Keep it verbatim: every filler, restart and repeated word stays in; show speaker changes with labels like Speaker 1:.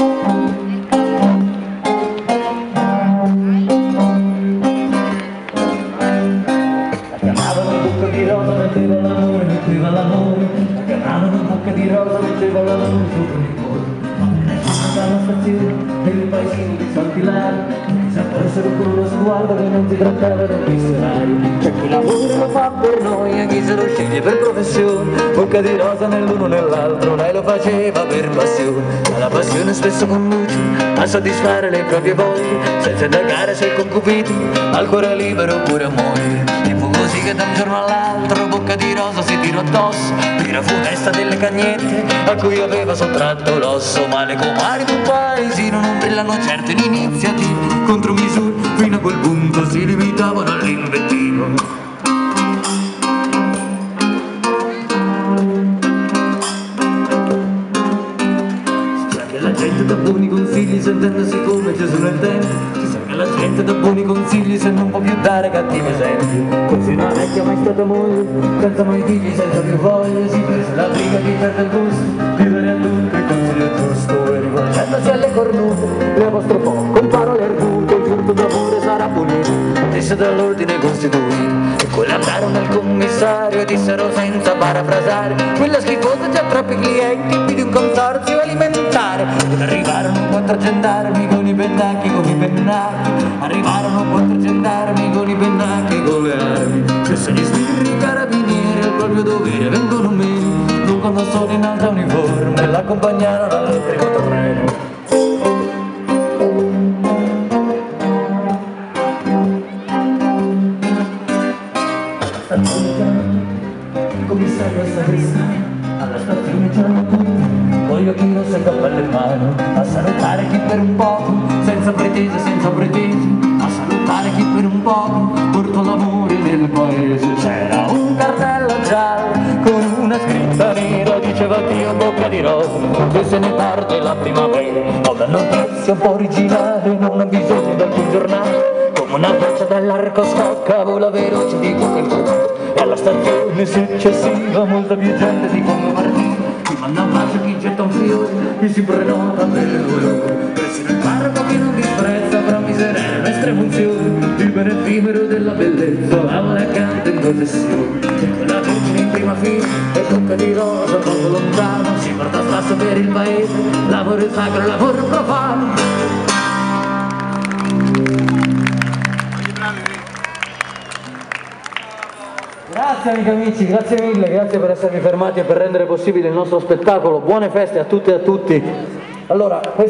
Speaker 1: di rosa metteva l'amore, metteva l'amore, la chiamavano bocca di rosa, metteva l'amore sopra il cuore. Dalla stazione, nel paesino di San Pilare, si appresero con uno sguardo che non si trattava di serali. C'è chi lavora lo fa per noia, chi se lo sceglie per professione, bocca di rosa nell'uno nell'altro, lei lo faceva per passione. Ma la passione spesso conduce a soddisfare le proprie voglie, senza indagare se il concupito al cuore libero oppure a moglie. Così che da un giorno all'altro bocca di rosa si tirò addosso, tira funesta delle cagnette a cui aveva sottratto l'osso. Ma le comari d'un paesino non brillano certo in iniziative, contromisure fino a quel punto si limitavano all'invettivo. Si sa che la gente dà buoni consigli sentendosi come Gesù nel tempo, la gente dà buoni consigli se non può più dare cattivi esempi. Così una vecchia mai stata moglie, senza mai figli, senza più voglia, si prese la briga di perdere il gusto, vivere a tutti il consiglio giusto. E rivolgendosi alle cornute, le apostrofò con parole argute, il furto d'amore sarà punito, disse dall'ordine costituito. E quelli andarono al commissario e dissero senza parafrasare: quella schifosa già troppi clienti più di un consorzio alimentare. Ed arrivarono quattro gendarmi con i pennacchi, con i pennacchi. Arrivarono quattro gendarmi con i pennacchi e con le armi. Che se gli sbirri carabinieri al proprio dovere vengono meno, non quando sono in alta uniforme l'accompagnarono al primo treno. Il commissario sta cristando alla stazione giorno, con gli occhi rossi e cappello in mano, a salutare chi per un poco, senza pretese, senza pretese, a salutare chi per un poco portò l'amore del paese. C'era un cartello giallo con una scritta nera, diceva Dio bocca di rosa, che se ne parte la primavera. Ho una notizia un po' originale, non ha bisogno di alcun giornale, come una freccia dall'arco scocca vola veloce di qualche punto. E alla stazione successiva molta più gente di quando partiva, chi manda un bacio, chi getta un fiore, chi si prenota per le due ore. Persino il parroco che non disprezza fra miseria e estremunzione, il ben effimero della bellezza alla canta in processione. E quella vergine in prima fila e bocca di rosa poco lontano, si porta a spasso per il paese, lavoro sacro, lavoro profano. Grazie amici amici, grazie mille, grazie per esservi fermati e per rendere possibile il nostro spettacolo. Buone feste a tutte e a tutti. Allora,